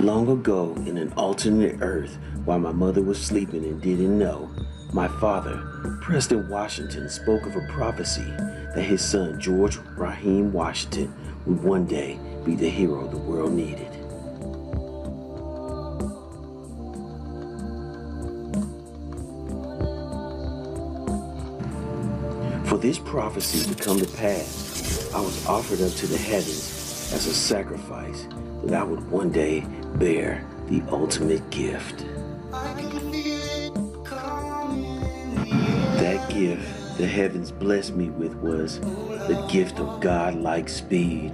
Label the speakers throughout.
Speaker 1: Long ago, in an alternate Earth, while my mother was sleeping and didn't know, my father, Preston Washington, spoke of a prophecy that his son, George Raheem Washington, would one day be the hero the world needed. For this prophecy to come to pass, I was offered up to the heavens as a sacrifice that I would one day bear the ultimate gift. That gift the heavens blessed me with was the gift of God-like speed.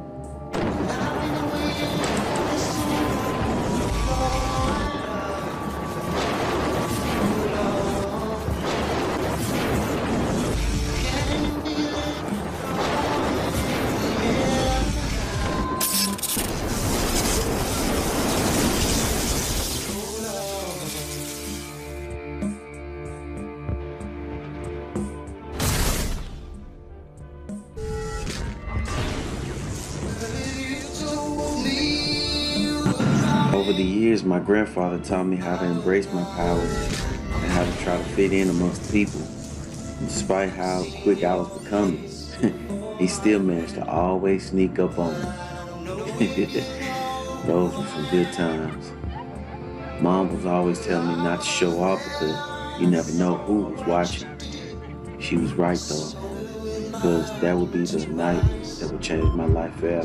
Speaker 1: Over the years, my grandfather taught me how to embrace my powers and how to try to fit in amongst people. And despite how quick I was becoming, he still managed to always sneak up on me. Those were some good times. Mom was always telling me not to show off because you never know who was watching. She was right though, because that would be the night that would change my life forever.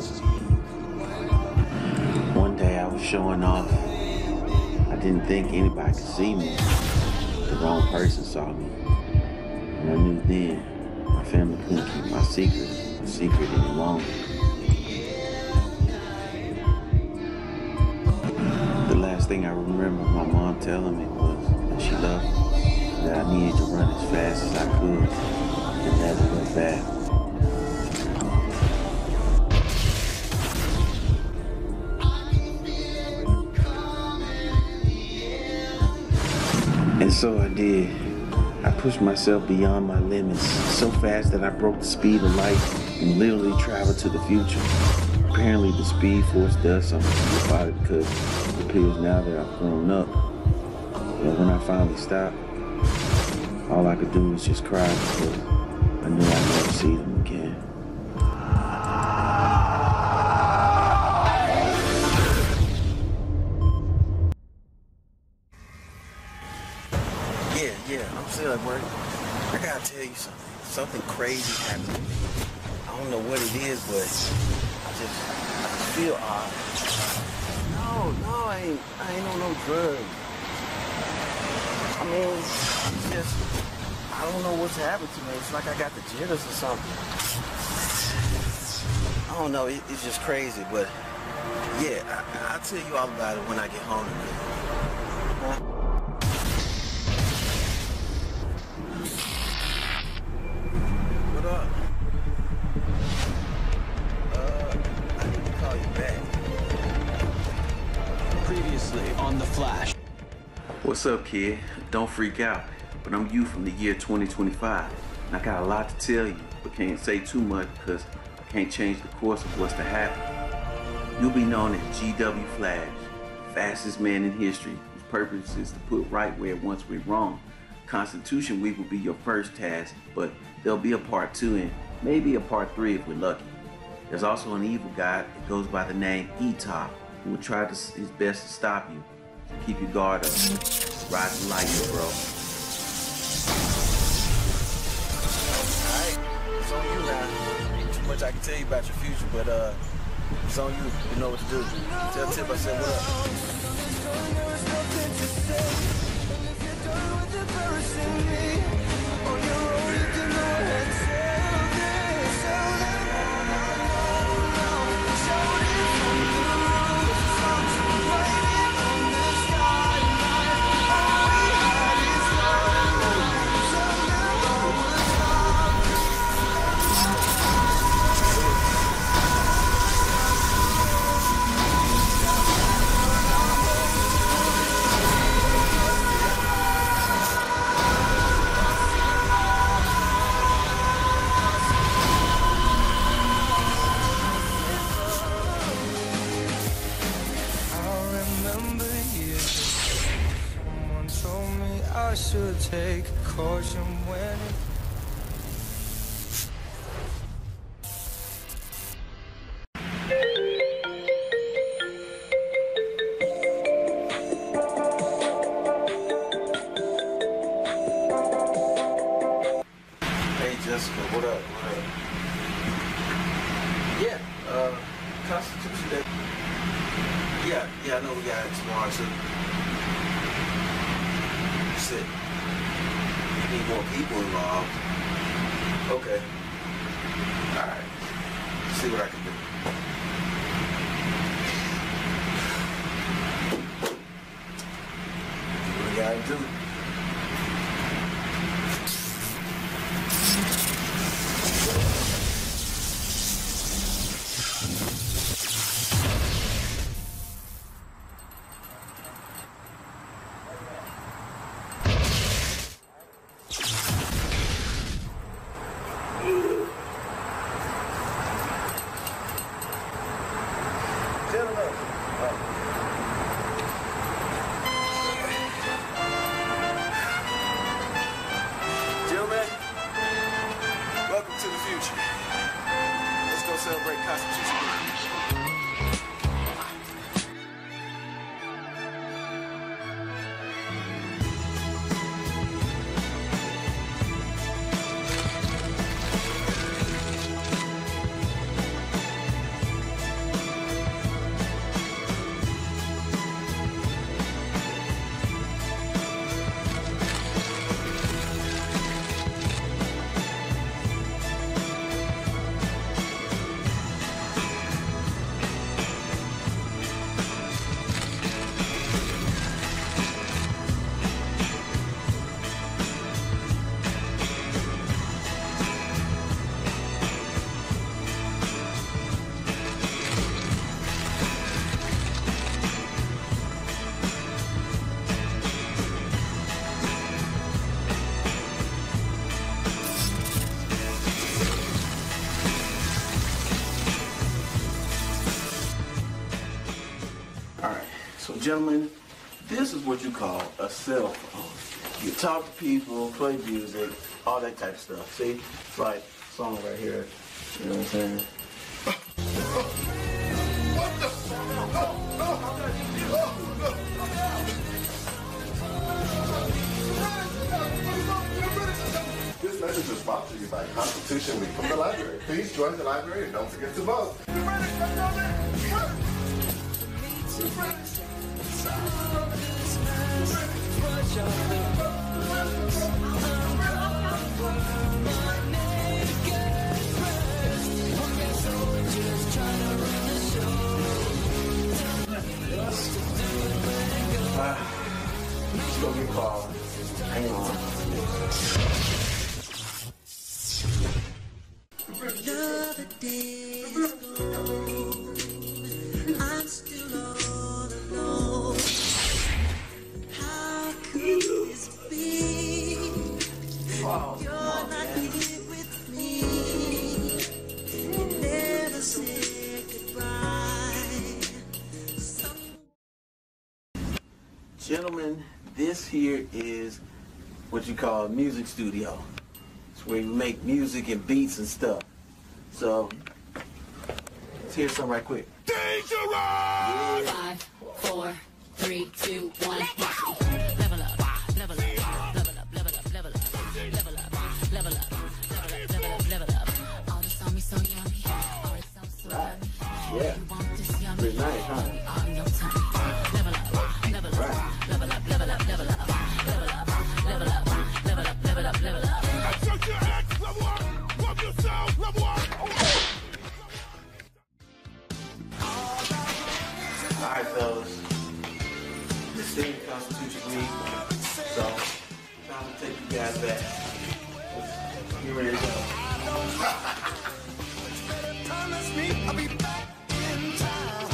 Speaker 1: One day I was showing off. I didn't think anybody could see me. The wrong person saw me. And I knew then my family couldn't keep my secret a secret any longer. The last thing I remember my mom telling me was that she loved me, that I needed to run as fast as I could and never look back. And so I did. I pushed myself beyond my limits so fast that I broke the speed of light and literally traveled to the future. Apparently the Speed Force does something to your body because it appears now that I've grown up. But when I finally stopped, all I could do was just cry because I knew I'd never see them again. Yeah, I'm still at work. I gotta tell you something. Something crazy happened to me. I don't know what it is, but I just feel odd. No, I ain't on no drugs. I mean, it's just, I don't know what's happened to me. It's like I got the jitters or something. I don't know, it's just crazy, but yeah, I'll tell you all about it when I get home today. I need to call you back.
Speaker 2: Previously on the Flash.
Speaker 1: What's up, kid? Don't freak out, but I'm you from the year 2025. And I got a lot to tell you, but can't say too much because I can't change the course of what's to happen. You'll be known as GWFlash, fastest man in history, whose purpose is to put right where it once went wrong. Constitution Week will be your first task, but there'll be a part 2 and maybe a part 3 if we're lucky. There's also an evil guy that goes by the name Ep1, who will try his best to stop you. Keep your guard up. Ride the lightning, bro. Alright, it's on you now. Ain't too much I can tell you about your future, but it's on you. You know what to do. Tell Tip I said what up.
Speaker 3: take caution when it
Speaker 1: Jessica, what up? Yeah, Constitution Day. Yeah, I know we got it tomorrow too. You said you need more people involved. Okay. Alright. See what I can do. What we gotta do? Gentlemen, welcome to the future. Let's go celebrate Constitution Day. So gentlemen, this is what you call a cell phone. You talk to people, play music, all that type of stuff. See? It's like a song right here. You know what I'm saying?
Speaker 4: What the? This message is brought to you by Constitution Week from the library. Please join the library and don't forget to vote.
Speaker 1: It's gonna get called. Hang on.
Speaker 5: Another day is gone. I'm still all alone. How could this be? You're not here with me. You never said goodbye.
Speaker 1: Gentlemen, this here is what you call a music studio. It's where you make music and beats and stuff. So, let's hear some right quick.
Speaker 4: Dangerous!
Speaker 6: 5, 4, 3, 2, 1. Level up, level up, level up, level up, level up, level up, level up, level up, level up, level up. All this on me so yummy, all this so yummy.
Speaker 1: Yeah.
Speaker 6: You want this yummy?
Speaker 1: Pretty nice, huh?
Speaker 6: On your tummy. Level up, level up, level up, level up, level up, level up, level up, level up, level up, level up.
Speaker 4: Check your X, level up! Love yourself, level up!
Speaker 1: Alright, fellas. This is Constitution Week. So, time to take you guys back. Get ready to go.
Speaker 3: promise me I'll be back in time.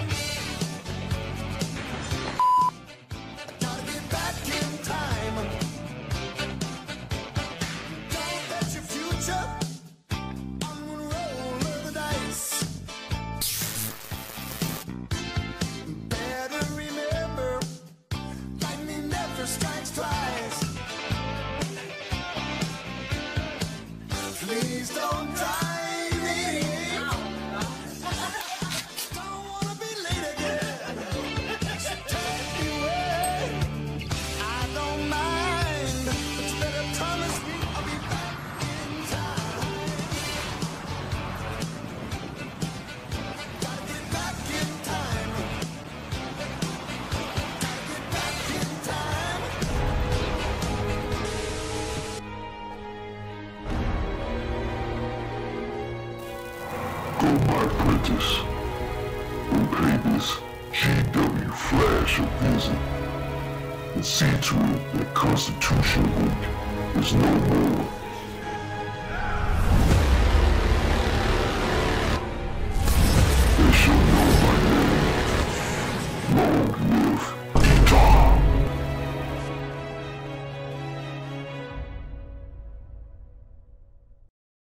Speaker 3: Gotta get back in time. Don't bet your future on one roll of the dice. Better remember, lightning never strikes twice. Please don't drive me. Don't wanna be late again. So take me away. I don't mind, but you better promise me I'll be back in time. Gotta get back in time. Gotta get back in time.
Speaker 7: Go, my apprentice, and pay this GWFlash a visit, and see to it that Constitution Week is no more.